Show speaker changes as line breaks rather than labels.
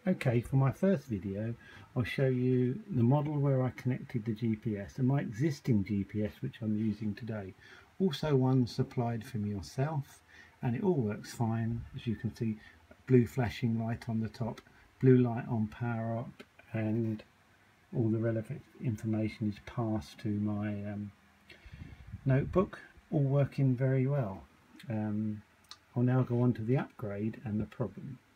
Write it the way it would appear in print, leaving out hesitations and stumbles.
Okay, for my first video I'll show you the model where I connected the GPS and my existing GPS which I'm using today. Also one supplied from yourself, and it all works fine. As you can see, blue flashing light on the top, blue light on power up, and all the relevant information is passed to my notebook, all working very well. I'll now go on to the upgrade and the problem.